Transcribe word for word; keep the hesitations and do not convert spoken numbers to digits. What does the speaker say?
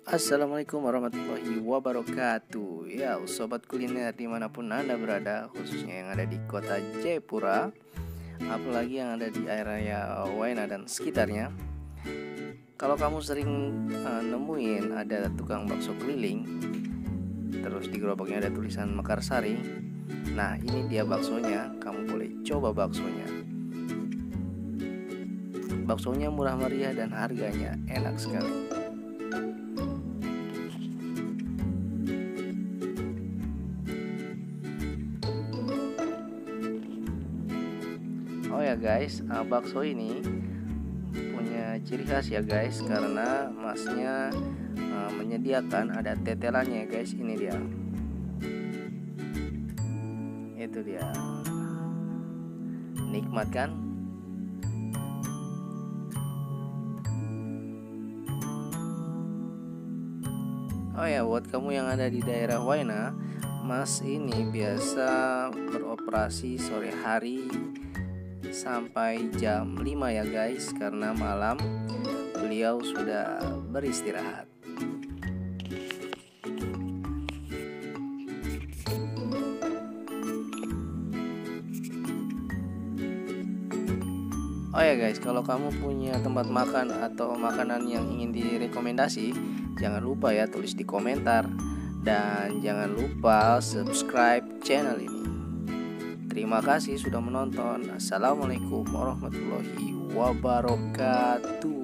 Assalamualaikum warahmatullahi wabarakatuh. Ya, sobat kuliner dimanapun Anda berada, khususnya yang ada di kota Jayapura, apalagi yang ada di area Waena dan sekitarnya. Kalau kamu sering uh, nemuin ada tukang bakso keliling, terus di gerobaknya ada tulisan Mekarsari, nah ini dia baksonya. Kamu boleh coba baksonya. Baksonya murah meriah dan harganya enak sekali. Oh ya guys, uh, bakso ini punya ciri khas ya guys, karena masnya uh, menyediakan ada tetelannya guys. Ini dia, itu dia, nikmat kan? Oh ya, buat kamu yang ada di daerah Waena, Mas ini biasa beroperasi sore hari sampai jam lima ya guys, karena malam beliau sudah beristirahat. Oh ya guys, kalau kamu punya tempat makan atau makanan yang ingin direkomendasi, jangan lupa ya tulis di komentar. Dan jangan lupa subscribe channel ini. Terima kasih sudah menonton. Assalamualaikum warahmatullahi wabarakatuh.